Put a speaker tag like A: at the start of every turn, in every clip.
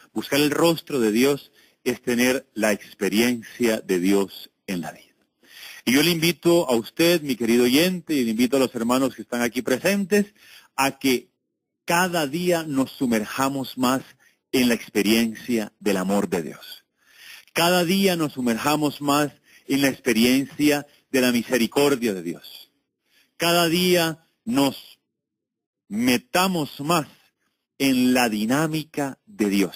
A: Buscar el rostro de Dios es tener la experiencia de Dios en la vida. Y yo le invito a usted, mi querido oyente, y le invito a los hermanos que están aquí presentes, a que cada día nos sumerjamos más en la experiencia del amor de Dios. Cada día nos sumerjamos más en la experiencia de la misericordia de Dios. Cada día nos metamos más en la dinámica de Dios.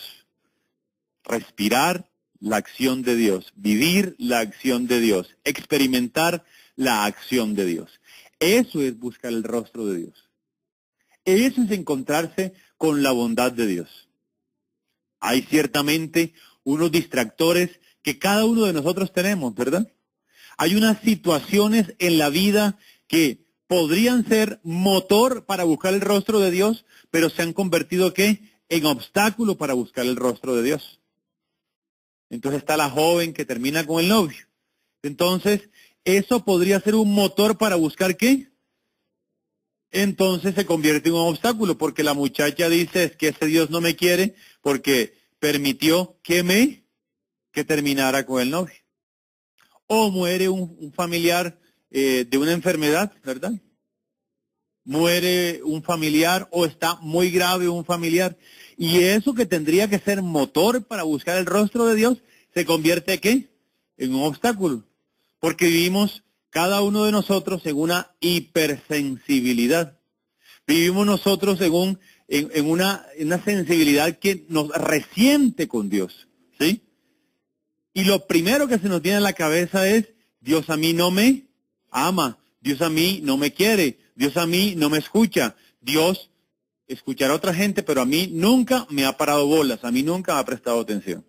A: Respirar la acción de Dios, vivir la acción de Dios, experimentar la acción de Dios. Eso es buscar el rostro de Dios. Eso es encontrarse con la bondad de Dios. Hay ciertamente unos distractores que cada uno de nosotros tenemos, ¿verdad? Hay unas situaciones en la vida que podrían ser motor para buscar el rostro de Dios, pero se han convertido, ¿qué?, en obstáculo para buscar el rostro de Dios. Entonces está la joven que termina con el novio. Entonces, eso podría ser un motor para buscar, ¿qué? Entonces se convierte en un obstáculo, porque la muchacha dice, es que ese Dios no me quiere porque permitió que terminara con el novio. O muere un familiar de una enfermedad, ¿verdad? Muere un familiar o está muy grave un familiar. Y eso que tendría que ser motor para buscar el rostro de Dios, se convierte, ¿qué?, en un obstáculo. Porque vivimos cada uno de nosotros en una hipersensibilidad. Vivimos nosotros en una sensibilidad que nos resiente con Dios, ¿sí? Y lo primero que se nos viene a la cabeza es, Dios a mí no me ama, Dios a mí no me quiere, Dios a mí no me escucha, Dios escuchará a otra gente, pero a mí nunca me ha parado bolas, a mí nunca me ha prestado atención.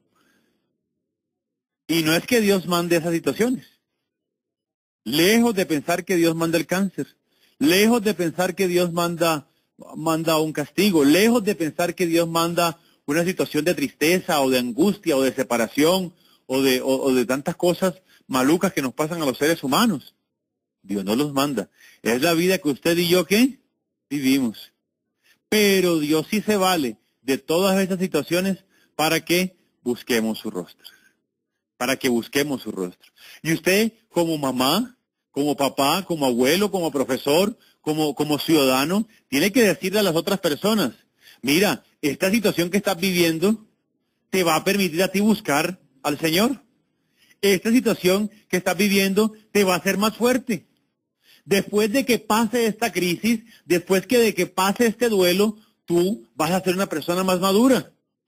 A: Y no es que Dios mande esas situaciones. Lejos de pensar que Dios manda el cáncer, lejos de pensar que Dios manda un castigo, lejos de pensar que Dios manda una situación de tristeza o de angustia o de separación o de tantas cosas malucas que nos pasan a los seres humanos. Dios no los manda. Es la vida que usted y yo, ¿qué?, vivimos. Pero Dios sí se vale de todas esas situaciones para que busquemos su rostro. Para que busquemos su rostro. Y usted, como mamá, como papá, como abuelo, como profesor, como ciudadano, tiene que decirle a las otras personas, mira, esta situación que estás viviendo te va a permitir a ti buscar al Señor. Esta situación que estás viviendo te va a hacer más fuerte. Después de que pase esta crisis, después de que pase este duelo, tú vas a ser una persona más madura.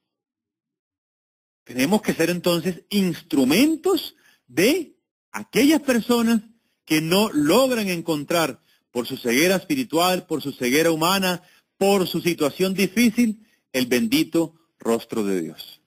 A: Tenemos que ser entonces instrumentos de aquellas personas que no logran encontrar, por su ceguera espiritual, por su ceguera humana, por su situación difícil, el bendito rostro de Dios.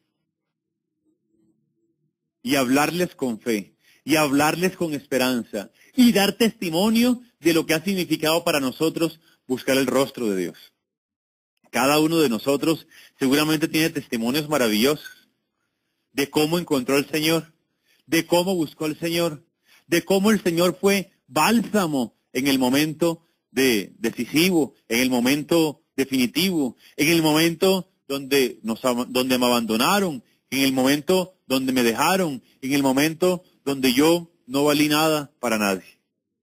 A: Y hablarles con fe, y hablarles con esperanza, y dar testimonio de lo que ha significado para nosotros buscar el rostro de Dios. Cada uno de nosotros seguramente tiene testimonios maravillosos de cómo encontró al Señor, de cómo buscó al Señor, de cómo el Señor fue bálsamo en el momento decisivo, en el momento definitivo, en el momento donde me abandonaron, en el momento donde me dejaron, en el momento donde yo no valí nada para nadie.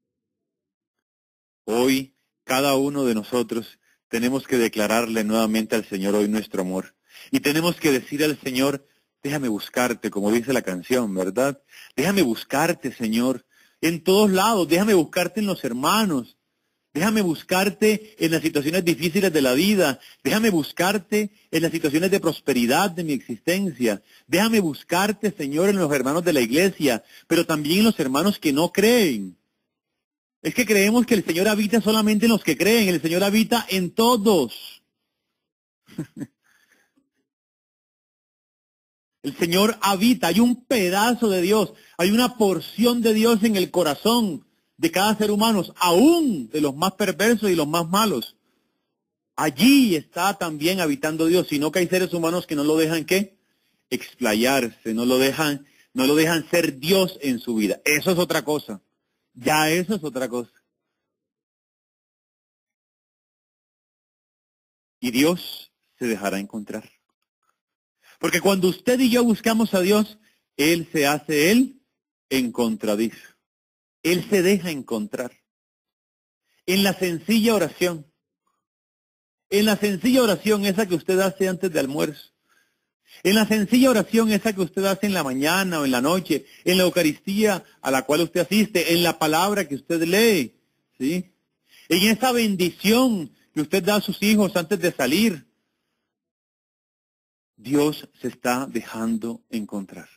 A: Hoy, cada uno de nosotros tenemos que declararle nuevamente al Señor hoy nuestro amor. Y tenemos que decir al Señor, déjame buscarte, como dice la canción, ¿verdad? Déjame buscarte, Señor, en todos lados. Déjame buscarte en los hermanos. Déjame buscarte en las situaciones difíciles de la vida. Déjame buscarte en las situaciones de prosperidad de mi existencia. Déjame buscarte, Señor, en los hermanos de la iglesia, pero también en los hermanos que no creen. Es que creemos que el Señor habita solamente en los que creen. El Señor habita en todos. El Señor habita, hay un pedazo de Dios, hay una porción de Dios en el corazón de cada ser humano, aún de los más perversos y los más malos. Allí está también habitando Dios, sino que hay seres humanos que no lo dejan, ¿qué?, explayarse, no lo dejan ser Dios en su vida. Eso es otra cosa. Ya eso es otra cosa. Y Dios se dejará encontrar. Porque cuando usted y yo buscamos a Dios, Él se hace Él encontradizo. Él se deja encontrar. En la sencilla oración. En la sencilla oración esa que usted hace antes de almuerzo. En la sencilla oración esa que usted hace en la mañana o en la noche. En la Eucaristía a la cual usted asiste. En la palabra que usted lee. ¿Sí? En esa bendición que usted da a sus hijos antes de salir. Dios se está dejando encontrar.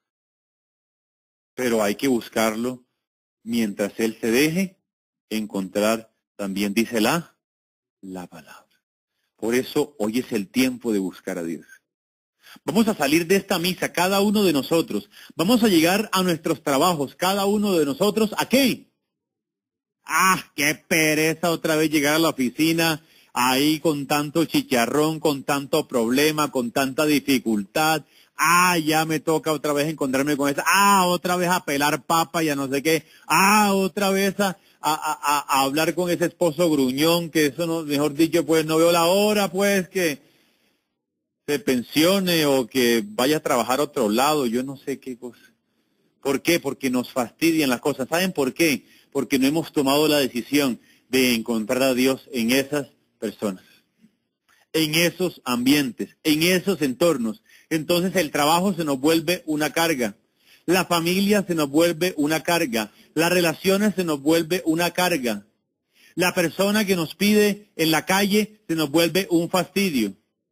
A: Pero hay que buscarlo mientras Él se deje encontrar, también dice la palabra. Por eso hoy es el tiempo de buscar a Dios. Vamos a salir de esta misa, cada uno de nosotros. Vamos a llegar a nuestros trabajos, cada uno de nosotros. ¿A qué? ¡Ah, qué pereza otra vez llegar a la oficina! Ahí con tanto chicharrón, con tanto problema, con tanta dificultad. Ah, ya me toca otra vez encontrarme con esa. Ah, otra vez a pelar papa, ya no sé qué. Ah, otra vez a hablar con ese esposo gruñón, que eso no, mejor dicho, pues no veo la hora, pues, que se pensione o que vaya a trabajar a otro lado, yo no sé qué cosa. ¿Por qué? Porque nos fastidian las cosas. ¿Saben por qué? Porque no hemos tomado la decisión de encontrar a Dios en esas personas, en esos ambientes, en esos entornos. Entonces el trabajo se nos vuelve una carga, la familia se nos vuelve una carga, las relaciones se nos vuelve una carga, la persona que nos pide en la calle se nos vuelve un fastidio.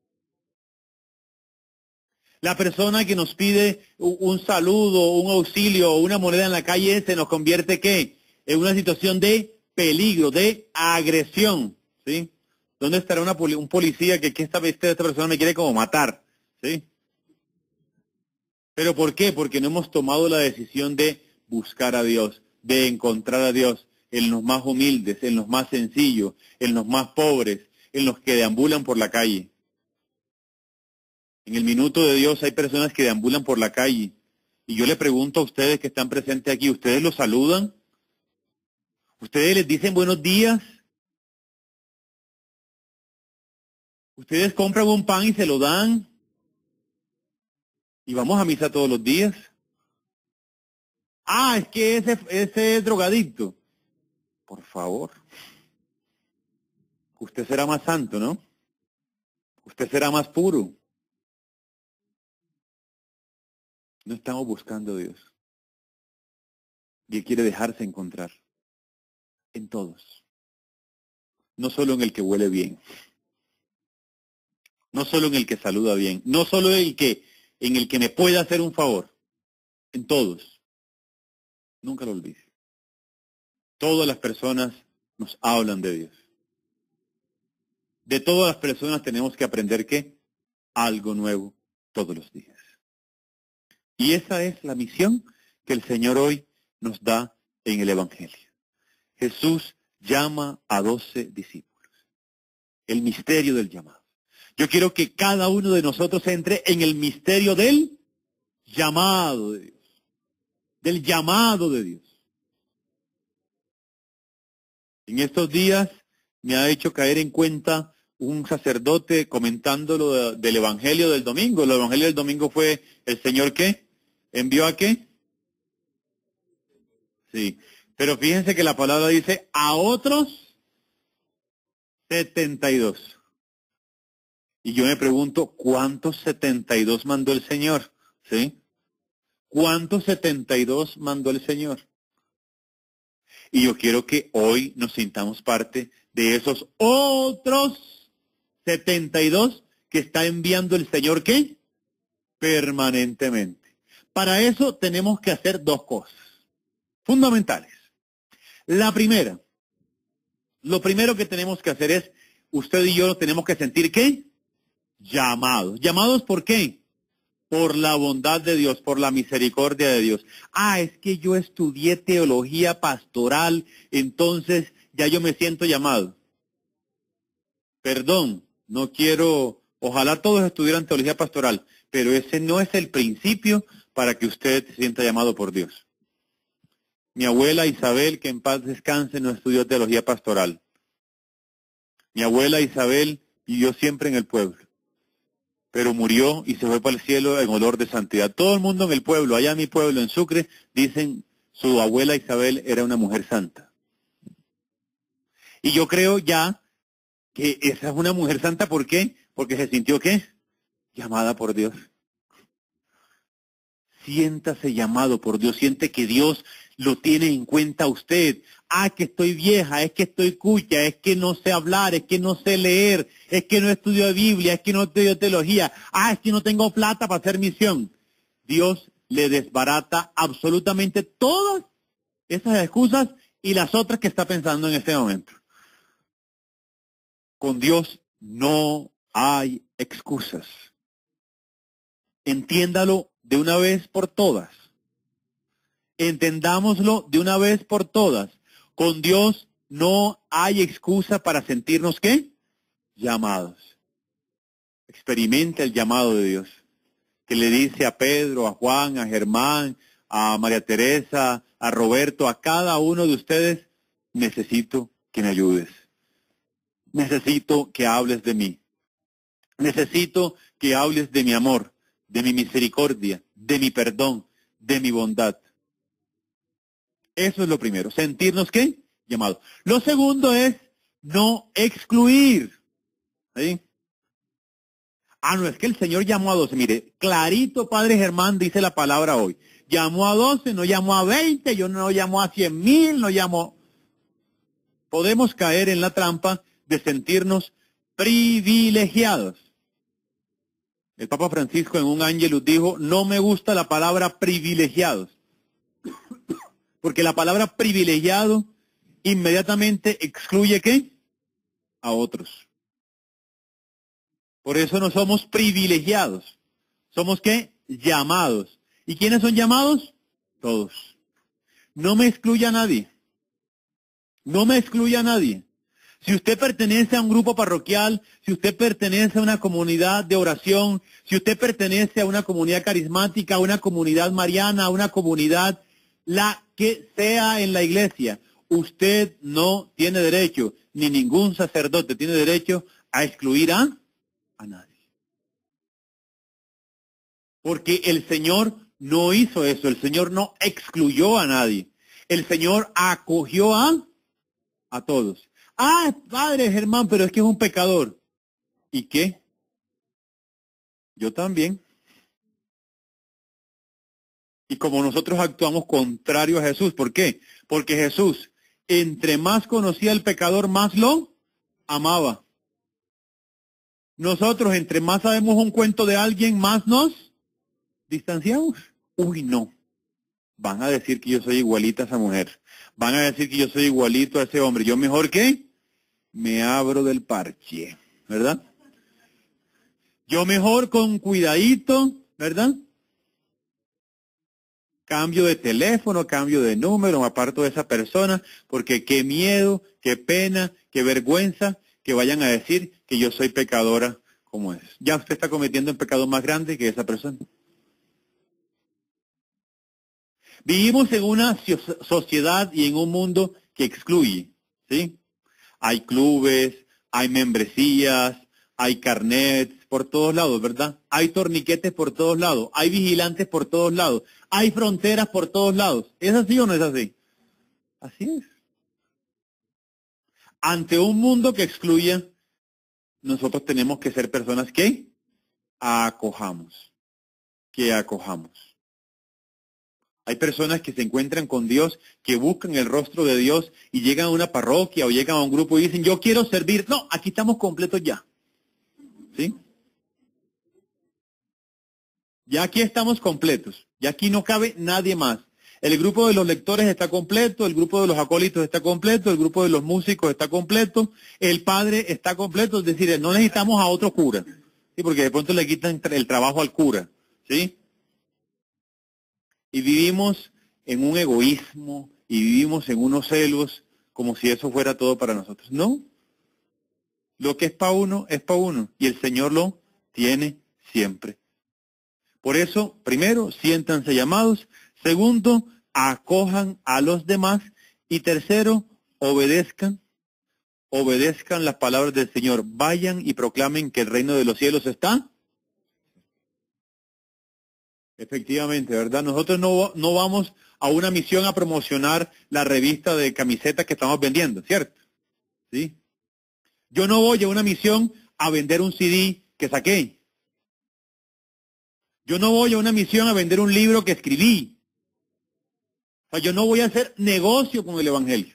A: La persona que nos pide un saludo, un auxilio o una moneda en la calle se nos convierte, ¿qué? En una situación de peligro, de agresión, ¿sí? ¿Dónde estará un policía que esta persona me quiere como matar? ¿Sí? ¿Pero por qué? Porque no hemos tomado la decisión de buscar a Dios, de encontrar a Dios en los más humildes, en los más sencillos, en los más pobres, en los que deambulan por la calle. En el minuto de Dios hay personas que deambulan por la calle. Y yo le pregunto a ustedes que están presentes aquí, ¿ustedes los saludan? ¿Ustedes les dicen buenos días? ¿Ustedes compran un pan y se lo dan? ¿Y vamos a misa todos los días? Ah, es que ese es drogadicto. Por favor. Usted será más santo, ¿no? Usted será más puro. No estamos buscando a Dios. Y Él quiere dejarse encontrar. En todos. No solo en el que huele bien. No solo en el que saluda bien. No solo en el que me pueda hacer un favor. En todos. Nunca lo olvide. Todas las personas nos hablan de Dios. De todas las personas tenemos que aprender ¿qué? Algo nuevo todos los días. Y esa es la misión que el Señor hoy nos da en el Evangelio. Jesús llama a 12 discípulos. El misterio del llamado. Yo quiero que cada uno de nosotros entre en el misterio del llamado de Dios. Del llamado de Dios. En estos días me ha hecho caer en cuenta un sacerdote comentando del Evangelio del domingo. El Evangelio del domingo fue el Señor ¿qué? ¿Envió a qué? Sí. Pero fíjense que la palabra dice a otros 72. Y yo me pregunto, ¿cuántos 72 mandó el Señor? ¿Sí? ¿Cuántos 72 mandó el Señor? Y yo quiero que hoy nos sintamos parte de esos otros 72 que está enviando el Señor, ¿qué? Permanentemente. Para eso tenemos que hacer dos cosas fundamentales. La primera, lo primero que tenemos que hacer es, usted y yo tenemos que sentir ¿qué? Llamados. ¿Llamados por qué? Por la bondad de Dios, por la misericordia de Dios. Ah, es que yo estudié teología pastoral, entonces ya yo me siento llamado. Perdón, no quiero, ojalá todos estudiaran teología pastoral, pero ese no es el principio para que usted se sienta llamado por Dios. Mi abuela Isabel, que en paz descanse, no estudió teología pastoral. Mi abuela Isabel vivió siempre en el pueblo. pero murió y se fue para el cielo en olor de santidad. Todo el mundo en el pueblo, allá en mi pueblo, en Sucre, dicen su abuela Isabel era una mujer santa. Y yo creo ya que esa es una mujer santa, ¿por qué? Porque se sintió, ¿qué? Llamada por Dios. Siéntase llamado por Dios, siente que Dios lo tiene en cuenta a usted. Ah, que estoy vieja, es que estoy cucha, es que no sé hablar, es que no sé leer, es que no estudio Biblia, es que no estudio teología, es que no tengo plata para hacer misión. Dios le desbarata absolutamente todas esas excusas y las otras que está pensando en este momento. Con Dios no hay excusas. Entiéndalo de una vez por todas. Entendámoslo de una vez por todas. Con Dios no hay excusa para sentirnos, ¿qué? Llamados. Experimenta el llamado de Dios, que le dice a Pedro, a Juan, a Germán, a María Teresa, a Roberto, a cada uno de ustedes, necesito que me ayudes. Necesito que hables de mí. Necesito que hables de mi amor, de mi misericordia, de mi perdón, de mi bondad. Eso es lo primero. Sentirnos, ¿qué? Llamados. Lo segundo es no excluir. ¿Sí? No, es que el Señor llamó a 12. Mire, clarito, Padre Germán, dice la palabra hoy. Llamó a 12, no llamó a 20, yo no llamó a 100,000, no llamó. Podemos caer en la trampa de sentirnos privilegiados. El Papa Francisco en un Ángelus dijo, no me gusta la palabra privilegiados. Porque la palabra privilegiado inmediatamente excluye, ¿qué? A otros. Por eso no somos privilegiados. Somos, ¿qué? Llamados. ¿Y quiénes son llamados? Todos. No me excluya a nadie. No me excluya a nadie. Si usted pertenece a un grupo parroquial, si usted pertenece a una comunidad de oración, si usted pertenece a una comunidad carismática, a una comunidad mariana, a una comunidad, la que sea en la iglesia, usted no tiene derecho, ni ningún sacerdote tiene derecho a excluir a nadie. Porque el Señor no hizo eso, el Señor no excluyó a nadie. El Señor acogió a todos. Padre Germán, pero es que es un pecador. ¿Y qué? Yo también. Y como nosotros actuamos contrario a Jesús, ¿por qué? Porque Jesús, entre más conocía al pecador, más lo amaba. Nosotros, entre más sabemos un cuento de alguien, más nos distanciamos. Uy, no. Van a decir que yo soy igualita a esa mujer. Van a decir que yo soy igualito a ese hombre. Yo mejor que me abro del parche, ¿verdad? Yo mejor con cuidadito, ¿verdad? Cambio de teléfono, cambio de número, me aparto de esa persona, porque qué miedo, qué pena, qué vergüenza que vayan a decir que yo soy pecadora como es. Ya usted está cometiendo un pecado más grande que esa persona. Vivimos en una sociedad y en un mundo que excluye, ¿sí? Hay clubes, hay membresías, hay carnets por todos lados, ¿verdad? Hay torniquetes por todos lados, hay vigilantes por todos lados, hay fronteras por todos lados. ¿Es así o no es así? Así es. Ante un mundo que excluya, nosotros tenemos que ser personas que acojamos, que acojamos. Hay personas que se encuentran con Dios, que buscan el rostro de Dios y llegan a una parroquia o llegan a un grupo y dicen, yo quiero servir. No, aquí estamos completos ya. ¿Sí? Ya aquí estamos completos. Ya aquí no cabe nadie más. El grupo de los lectores está completo, el grupo de los acólitos está completo, el grupo de los músicos está completo, el padre está completo, es decir, no necesitamos a otro cura. ¿Sí? Porque de pronto le quitan el trabajo al cura. ¿Sí? Y vivimos en un egoísmo y vivimos en unos celos como si eso fuera todo para nosotros. No. Lo que es para uno es para uno y el Señor lo tiene siempre. Por eso, primero, siéntanse llamados. Segundo, acojan a los demás. Y tercero, obedezcan las palabras del Señor. Vayan y proclamen que el reino de los cielos está Efectivamente, ¿verdad? Nosotros no vamos a una misión a promocionar la revista de camisetas que estamos vendiendo, ¿cierto? ¿Sí? Yo no voy a una misión a vender un CD que saqué. Yo no voy a una misión a vender un libro que escribí. O sea, yo no voy a hacer negocio con el Evangelio.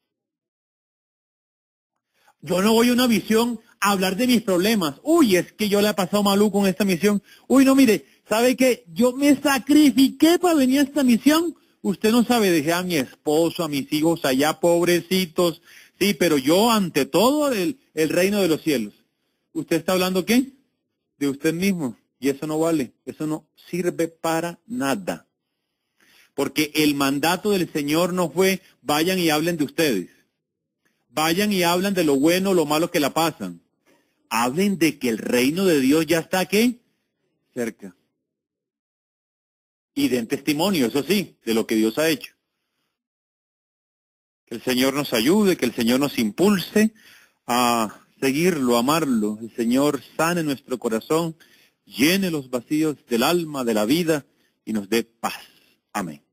A: Yo no voy a una misión a hablar de mis problemas. Uy, es que yo le he pasado maluco con esta misión. Uy, no, mire, ¿sabe qué? Yo me sacrifiqué para venir a esta misión. Usted no sabe, dejé a mi esposo, a mis hijos allá, pobrecitos. Sí, pero yo ante todo el reino de los cielos. ¿Usted está hablando qué? De usted mismo. Y eso no vale. Eso no sirve para nada. Porque el mandato del Señor no fue, vayan y hablen de ustedes. Vayan y hablan de lo bueno o lo malo que la pasan. Hablen de que el reino de Dios ya está aquí, cerca. Y den testimonio, eso sí, de lo que Dios ha hecho. Que el Señor nos ayude, que el Señor nos impulse a seguirlo, a amarlo. El Señor sane nuestro corazón, llene los vacíos del alma, de la vida y nos dé paz. Amén.